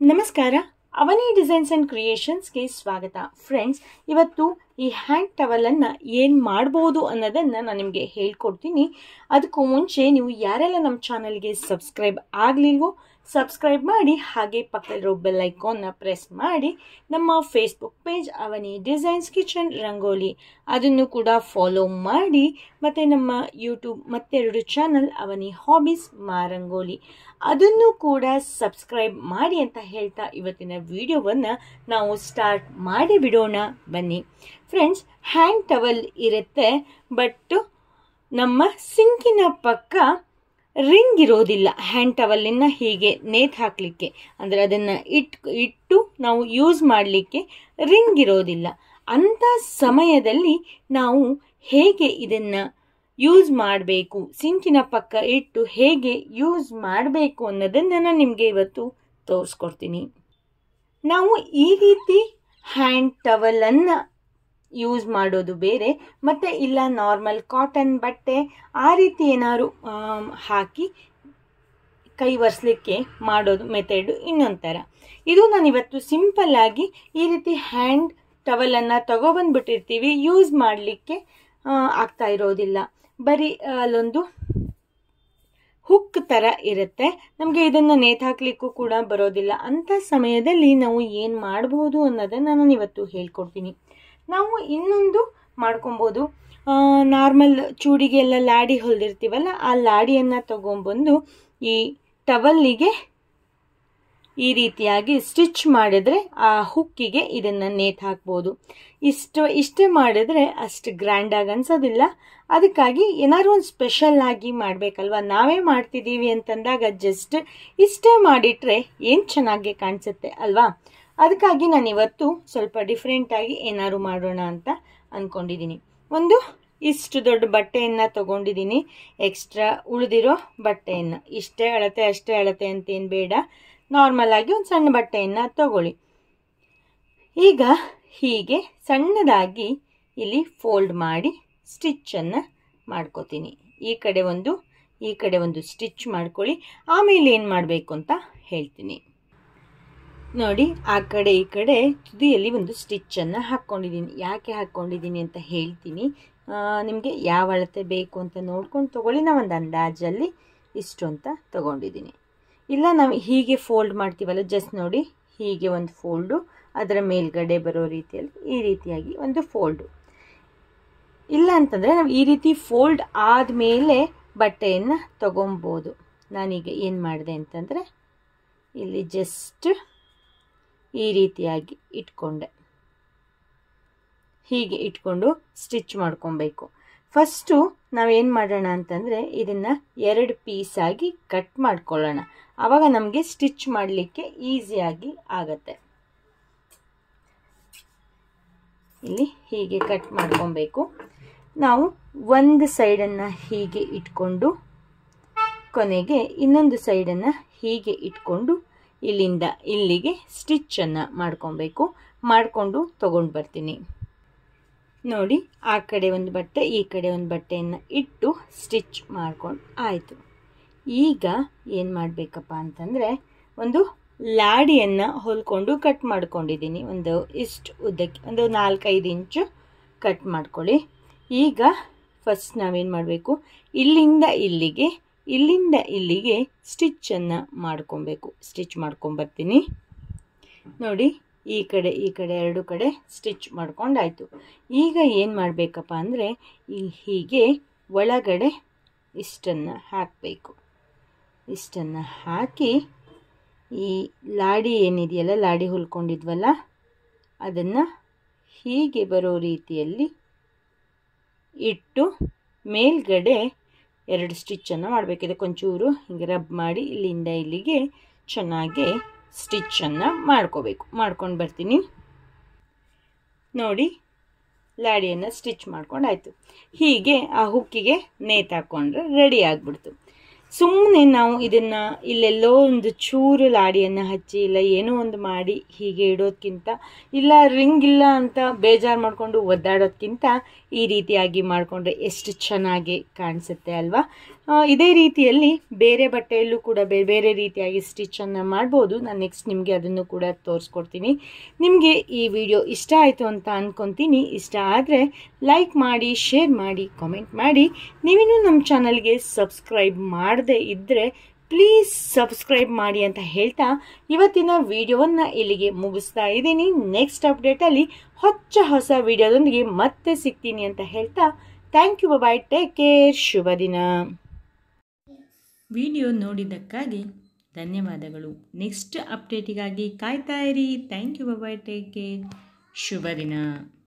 ನಮಸ್ಕಾರ ಅವನಿ designs and ಕ್ರಿಯೇಷನ್ಸ್ಗೆ ಸ್ವಾಗತ friends. ಇವತ್ತು ಈ ಹ್ಯಾಂಡ್ ಟವಲನ್ನು ಏನು ಮಾಡ್ಬೋದು ಅನ್ನೋದನ್ನು ನಾನು ನಿಮಗೆ ಹೇಳ್ಕೊಡ್ತೀನಿ. ಅದಕ್ಕೂ ಮುಂಚೆ ನೀವು ಯಾರೆಲ್ಲ ನಮ್ಮ ಚಾನಲ್ಗೆ ಸಬ್ಸ್ಕ್ರೈಬ್ ಆಗಲಿಲ್ವೋ ಸಬ್ಸ್ಕ್ರೈಬ್ ಮಾಡಿ, ಹಾಗೆ ಪಕ್ಕದಲ್ಲಿರೋ ಬೆಲ್ ಐಕಾನ್ನ ಪ್ರೆಸ್ ಮಾಡಿ. ನಮ್ಮ Facebook page Avani designs kitchen rangoli ಅದನ್ನು ಕೂಡ ಫಾಲೋ ಮಾಡಿ. ಮತ್ತು ನಮ್ಮ ಯೂಟ್ಯೂಬ್ ಮತ್ತೆರಡು ಚಾನಲ್ ಅವನಿ ಹಾಬೀಸ್ ಮಾರಂಗೋಲಿ ಅದನ್ನು ಕೂಡ ಸಬ್ಸ್ಕ್ರೈಬ್ ಮಾಡಿ ಅಂತ ಹೇಳ್ತಾ ಇವತ್ತಿನ ವಿಡಿಯೋವನ್ನು ನಾವು ಸ್ಟಾರ್ಟ್ ಮಾಡಿ ಬಿಡೋಣ ಬನ್ನಿ. ಫ್ರೆಂಡ್ಸ್, ಹ್ಯಾಂಡ್ ಟವಲ್ ಇರುತ್ತೆ, ಬಟ್ ನಮ್ಮ ಸಿಂಕಿನ ಪಕ್ಕ ರಿಂಗ್ ಇರೋದಿಲ್ಲ. ಹ್ಯಾಂಡ್ ಟವಲನ್ನು ಹೀಗೆ ನೇತು ಹಾಕಲಿಕ್ಕೆ, ಅಂದರೆ ಅದನ್ನು ಇಟ್ಟು ನಾವು ಯೂಸ್ ಮಾಡಲಿಕ್ಕೆ ರಿಂಗ್ ಇರೋದಿಲ್ಲ. ಅಂಥ ಸಮಯದಲ್ಲಿ ನಾವು ಹೇಗೆ ಇದನ್ನು ಯೂಸ್ ಮಾಡಬೇಕು, ಸಿಂಕಿನ ಪಕ್ಕ ಇಟ್ಟು ಹೇಗೆ ಯೂಸ್ ಮಾಡಬೇಕು ಅನ್ನೋದನ್ನು ನಾನು ನಿಮಗೆ ಇವತ್ತು ತೋರಿಸ್ಕೊಡ್ತೀನಿ. ನಾವು ಈ ರೀತಿ ಹ್ಯಾಂಡ್ ಟವಲನ್ನು ಯೂಸ್ ಮಾಡೋದು ಬೇರೆ, ಮತ್ತು ಇಲ್ಲ ನಾರ್ಮಲ್ ಕಾಟನ್ ಬಟ್ಟೆ ಆ ರೀತಿ ಏನಾದ್ರು ಹಾಕಿ ಕೈ ಒರೆಸ್ಲಿಕ್ಕೆ ಮಾಡೋದು ಮೆಥಡ್ ಇನ್ನೊಂಥರ. ಇದು ನಾನು ಇವತ್ತು ಸಿಂಪಲ್ ಆಗಿ ಈ ರೀತಿ ಹ್ಯಾಂಡ್ ಟವಲನ್ನು ತಗೊಬಂದ್ಬಿಟ್ಟಿರ್ತೀವಿ, ಯೂಸ್ ಮಾಡಲಿಕ್ಕೆ ಆಗ್ತಾ ಇರೋದಿಲ್ಲ. ಬರೀ ಅಲ್ಲೊಂದು ಹುಕ್ ಥರ ಇರುತ್ತೆ, ನಮಗೆ ಇದನ್ನು ನೇತು ಹಾಕ್ಲಿಕ್ಕೂ ಕೂಡ ಬರೋದಿಲ್ಲ. ಅಂಥ ಸಮಯದಲ್ಲಿ ನಾವು ಏನು ಮಾಡ್ಬೋದು ಅನ್ನೋದನ್ನು ನಾನು ಇವತ್ತು ಹೇಳ್ಕೊಡ್ತೀನಿ. ನಾವು ಇನ್ನೊಂದು ಮಾಡ್ಕೊಬೋದು. ನಾರ್ಮಲ್ ಚೂಡಿಗೆಲ್ಲ ಲಾಡಿ ಹೊಲಿದಿರ್ತೀವಲ್ಲ, ಆ ಲಾಡಿಯನ್ನು ತಗೊಂಬಂದು ಈ ಟವಲ್ಲಿಗೆ ಈ ರೀತಿಯಾಗಿ ಸ್ಟಿಚ್ ಮಾಡಿದ್ರೆ ಆ ಹುಕ್ಕಿಗೆ ಇದನ್ನು ನೇತು ಹಾಕ್ಬೋದು. ಇಷ್ಟೇ ಮಾಡಿದ್ರೆ ಅಷ್ಟು ಗ್ರ್ಯಾಂಡಾಗಿ ಅನ್ಸೋದಿಲ್ಲ. ಅದಕ್ಕಾಗಿ ಏನಾದ್ರು ಒಂದು ಸ್ಪೆಷಲ್ ಆಗಿ ಮಾಡಬೇಕಲ್ವ, ನಾವೇ ಮಾಡ್ತಿದ್ದೀವಿ ಅಂತಂದಾಗ ಜಸ್ಟ್ ಇಷ್ಟೇ ಮಾಡಿಟ್ರೆ ಏನು ಚೆನ್ನಾಗಿ ಕಾಣಿಸುತ್ತೆ ಅಲ್ವಾ. ಅದಕ್ಕಾಗಿ ನಾನು ಇವತ್ತು ಸ್ವಲ್ಪ ಡಿಫ್ರೆಂಟಾಗಿ ಏನಾದ್ರು ಮಾಡೋಣ ಅಂತ ಅಂದ್ಕೊಂಡಿದ್ದೀನಿ. ಒಂದು ಇಷ್ಟು ದೊಡ್ಡ ಬಟ್ಟೆಯನ್ನು ತಗೊಂಡಿದ್ದೀನಿ, ಎಕ್ಸ್ಟ್ರಾ ಉಳಿದಿರೋ ಬಟ್ಟೆಯನ್ನು. ಇಷ್ಟೇ ಅಳತೆ ಅಷ್ಟೇ ಅಳತೆ ಅಂತೇನು ಬೇಡ, ನಾರ್ಮಲ್ ಆಗಿ ಒಂದು ಸಣ್ಣ ಬಟ್ಟೆಯನ್ನು ತಗೊಳ್ಳಿ. ಈಗ ಹೀಗೆ ಸಣ್ಣದಾಗಿ ಇಲ್ಲಿ ಫೋಲ್ಡ್ ಮಾಡಿ ಸ್ಟಿಚ್ಚನ್ನು ಮಾಡ್ಕೋತೀನಿ. ಈ ಕಡೆ ಒಂದು ಸ್ಟಿಚ್ ಮಾಡ್ಕೊಳ್ಳಿ. ಆಮೇಲೆ ಏನು ಮಾಡಬೇಕು ಅಂತ ಹೇಳ್ತೀನಿ ನೋಡಿ. ಆ ಕಡೆ ಈ ಕಡೆ ತುದಿಯಲ್ಲಿ ಒಂದು ಸ್ಟಿಚ್ಚನ್ನು ಹಾಕ್ಕೊಂಡಿದ್ದೀನಿ. ಯಾಕೆ ಹಾಕ್ಕೊಂಡಿದ್ದೀನಿ ಅಂತ ಹೇಳ್ತೀನಿ. ನಿಮಗೆ ಯಾವ ಅಳತೆ ಬೇಕು ಅಂತ ನೋಡ್ಕೊಂಡು ತೊಗೊಳ್ಳಿ. ನಾನು ಒಂದು ಅಂದಾಜಲ್ಲಿ ಇಷ್ಟು ಅಂತ ತೊಗೊಂಡಿದ್ದೀನಿ. ಇಲ್ಲ ನಾವು ಹೀಗೆ ಫೋಲ್ಡ್ ಮಾಡ್ತೀವಲ್ಲ, ಜಸ್ಟ್ ನೋಡಿ ಹೀಗೆ ಒಂದು ಫೋಲ್ಡು, ಅದರ ಮೇಲ್ಗಡೆ ಬರೋ ರೀತಿಯಲ್ಲಿ ಈ ರೀತಿಯಾಗಿ ಒಂದು ಫೋಲ್ಡು. ಇಲ್ಲ ಅಂತಂದರೆ ನಾವು ಈ ರೀತಿ ಫೋಲ್ಡ್ ಆದಮೇಲೆ ಬಟ್ಟೆಯನ್ನು ತಗೊಬೋದು. ನಾನೀಗ ಏನು ಮಾಡಿದೆ ಅಂತಂದರೆ ಇಲ್ಲಿ ಜಸ್ಟ್ ಈ ರೀತಿಯಾಗಿ ಇಟ್ಕೊಂಡೆ. ಹೀಗೆ ಇಟ್ಕೊಂಡು ಸ್ಟಿಚ್ ಮಾಡ್ಕೊಬೇಕು. ಫಸ್ಟು ನಾವೇನು ಮಾಡೋಣ ಅಂತಂದರೆ ಇದನ್ನು 2 ಪೀಸಾಗಿ ಕಟ್ ಮಾಡ್ಕೊಳ್ಳೋಣ. ಆವಾಗ ನಮಗೆ ಸ್ಟಿಚ್ ಮಾಡಲಿಕ್ಕೆ ಈಸಿಯಾಗಿ ಆಗತ್ತೆ. ಇಲ್ಲಿ ಹೀಗೆ ಕಟ್ ಮಾಡ್ಕೊಬೇಕು. ನಾವು ಒಂದು ಸೈಡನ್ನು ಹೀಗೆ ಇಟ್ಕೊಂಡು ಕೊನೆಗೆ ಇನ್ನೊಂದು ಸೈಡನ್ನು ಹೀಗೆ ಇಟ್ಕೊಂಡು ಇಲ್ಲಿಂದ ಇಲ್ಲಿಗೆ ಸ್ಟಿಚ್ಚನ್ನು ಮಾಡ್ಕೊಬೇಕು. ಮಾಡಿಕೊಂಡು ತೊಗೊಂಡು ಬರ್ತೀನಿ ನೋಡಿ. ಆ ಕಡೆ ಒಂದು ಬಟ್ಟೆ ಈ ಕಡೆ ಒಂದು ಬಟ್ಟೆಯನ್ನು ಇಟ್ಟು ಸ್ಟಿಚ್ ಮಾಡ್ಕೊಂಡು ಆಯಿತು. ಈಗ ಏನು ಮಾಡಬೇಕಪ್ಪ ಅಂತಂದರೆ ಒಂದು ಲಾಡಿಯನ್ನು ಹೊಲ್ಕೊಂಡು ಕಟ್ ಮಾಡ್ಕೊಂಡಿದ್ದೀನಿ. ಒಂದು ಇಷ್ಟು ಉದ್ದಕ್ಕೆ ಒಂದು 4-5 ಇಂಚು ಕಟ್ ಮಾಡ್ಕೊಳ್ಳಿ. ಈಗ ಫಸ್ಟ್ ನಾವೇನು ಮಾಡಬೇಕು, ಇಲ್ಲಿಂದ ಇಲ್ಲಿಗೆ ಸ್ಟಿಚ್ಚನ್ನು ಮಾಡ್ಕೊಬೇಕು. ಸ್ಟಿಚ್ ಮಾಡ್ಕೊಂಬರ್ತೀನಿ ನೋಡಿ. ಈ ಕಡೆ 2 ಕಡೆ ಸ್ಟಿಚ್ ಮಾಡ್ಕೊಂಡಾಯಿತು. ಈಗ ಏನು ಮಾಡಬೇಕಪ್ಪ ಅಂದರೆ ಹೀಗೆ ಒಳಗಡೆ ಇಷ್ಟನ್ನು ಹಾಕಬೇಕು. ಇಷ್ಟನ್ನು ಹಾಕಿ ಈ ಲಾಡಿ ಏನಿದೆಯಲ್ಲ, ಲಾಡಿ ಹೊಲ್ಕೊಂಡಿದ್ವಲ್ಲ, ಅದನ್ನು ಹೀಗೆ ಬರೋ ರೀತಿಯಲ್ಲಿ ಇಟ್ಟು ಮೇಲ್ಗಡೆ 2 ಸ್ಟಿಚ್ಚನ್ನು ಮಾಡಬೇಕಿದೆ. ಕೊಂಚೂರು ಹಿಂಗೆ ರಬ್ ಮಾಡಿ ಇಲ್ಲಿಂದ ಇಲ್ಲಿಗೆ ಚೆನ್ನಾಗಿ ಸ್ಟಿಚ್ಚನ್ನು ಮಾಡ್ಕೋಬೇಕು. ಮಾಡ್ಕೊಂಡು ಬರ್ತೀನಿ ನೋಡಿ. ಲಾಡಿಯನ್ನು ಸ್ಟಿಚ್ ಮಾಡ್ಕೊಂಡಾಯಿತು. ಹೀಗೆ ಆ ಹುಕ್ಕಿಗೆ ನೇತು ಹಾಕ್ಕೊಂಡ್ರೆ ರೆಡಿ ಆಗಿಬಿಡ್ತು. ಸುಮ್ಮನೆ ನಾವು ಇದನ್ನು ಇಲ್ಲೆಲ್ಲೋ ಒಂದು ಚೂರು ಲಾಡಿಯನ್ನು ಹಚ್ಚಿ ಇಲ್ಲ ಏನೋ ಒಂದು ಮಾಡಿ ಹೀಗೆ ಇಡೋದಕ್ಕಿಂತ ಇಲ್ಲ ರಿಂಗ್ ಇಲ್ಲ ಅಂತ ಬೇಜಾರು ಮಾಡಿಕೊಂಡು ಒದ್ದಾಡೋದಕ್ಕಿಂತ ಈ ರೀತಿಯಾಗಿ ಮಾಡಿಕೊಂಡ್ರೆ ಎಷ್ಟು ಚೆನ್ನಾಗಿ ಕಾಣಿಸುತ್ತೆ ಅಲ್ವಾ. ಇದೇ ರೀತಿಯಲ್ಲಿ ಬೇರೆ ಬಟ್ಟೆಯಲ್ಲೂ ಕೂಡ ಬೇರೆ ಬೇರೆ ರೀತಿಯಾಗಿ ಸ್ಟಿಚ್ಚನ್ನು ಮಾಡ್ಬೋದು. ನಾನು ನೆಕ್ಸ್ಟ್ ನಿಮಗೆ ಅದನ್ನು ಕೂಡ ತೋರಿಸ್ಕೊಡ್ತೀನಿ. ನಿಮಗೆ ಈ ವಿಡಿಯೋ ಇಷ್ಟ ಆಯಿತು ಅಂತ ಅಂದ್ಕೊತೀನಿ. ಇಷ್ಟ ಆದರೆ ಲೈಕ್ ಮಾಡಿ, ಶೇರ್ ಮಾಡಿ, ಕಾಮೆಂಟ್ ಮಾಡಿ. ನೀವಿನ್ನೂ ನಮ್ಮ ಚಾನಲ್ಗೆ ಸಬ್ಸ್ಕ್ರೈಬ್ ಮಾಡದೇ ಇದ್ದರೆ ಪ್ಲೀಸ್ ಸಬ್ಸ್ಕ್ರೈಬ್ ಮಾಡಿ ಅಂತ ಹೇಳ್ತಾ ಇವತ್ತಿನ ವಿಡಿಯೋವನ್ನು ಇಲ್ಲಿಗೆ ಮುಗಿಸ್ತಾ ಇದ್ದೀನಿ. ನೆಕ್ಸ್ಟ್ ಅಪ್ಡೇಟಲ್ಲಿ ಹೊಸ ವಿಡಿಯೋದೊಂದಿಗೆ ಮತ್ತೆ ಸಿಗ್ತೀನಿ ಅಂತ ಹೇಳ್ತಾ thank you, bye, take care, ಶುಭ ದಿನ. ವಿಡಿಯೋ ನೋಡಿದ್ದಕ್ಕಾಗಿ ಧನ್ಯವಾದಗಳು. ನೆಕ್ಸ್ಟ್ ಅಪ್ಡೇಟಿಗಾಗಿ ಕಾಯ್ತಾ ಇರಿ. Thank you, bye, take care, ಶುಭ ದಿನ.